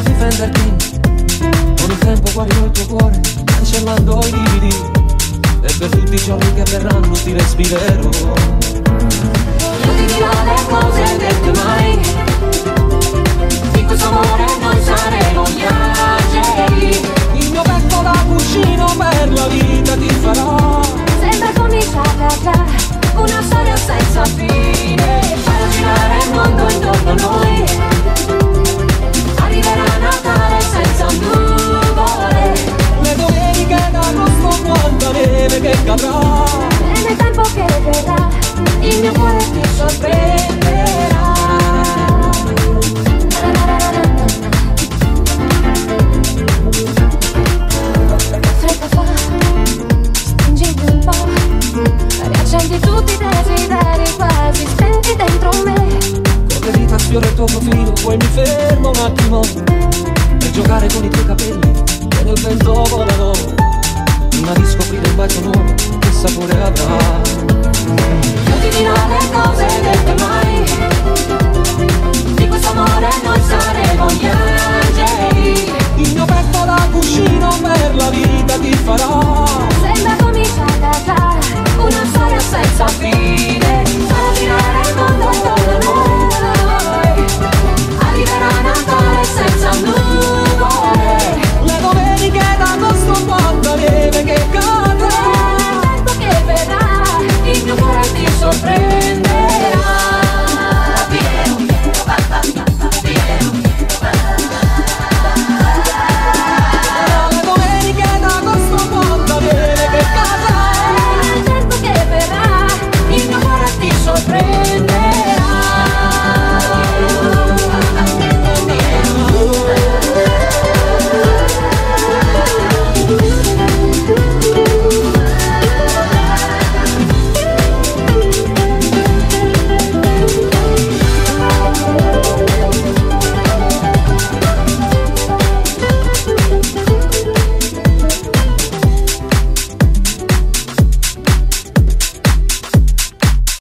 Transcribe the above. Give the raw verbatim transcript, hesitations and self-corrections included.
difenderti. Con il tempo guarirò il tuo cuore, cancellando i lividi, e per tutti i giorni che verranno ti respirerò. Io ti dirò le cose dette mai, di questo amore noi saremo gli angeli. Il mio petto da cuscino per la vita ti farò. Sembra cominciata già una storia senza fine. Farò girare il mondo intorno a noi, arriverà Natale senza nuvole, le domeniche d'agosto quanta neve che cadrà, e nel tempo che verrà il mio cuore ti sorprenderà. Fretta fa, stringiti un po', riaccendi tutti i desideri quasi spenti dentro me. con le dita sfioro il tuo profilo, poi mi fermo un attimo per giocare con i tuoi capelli che nel vento volano, prima di scoprire un bacio nuovo che sapore avrà. Io ti dirò le cose dette mai, di questo amore noi saremo gli angeli.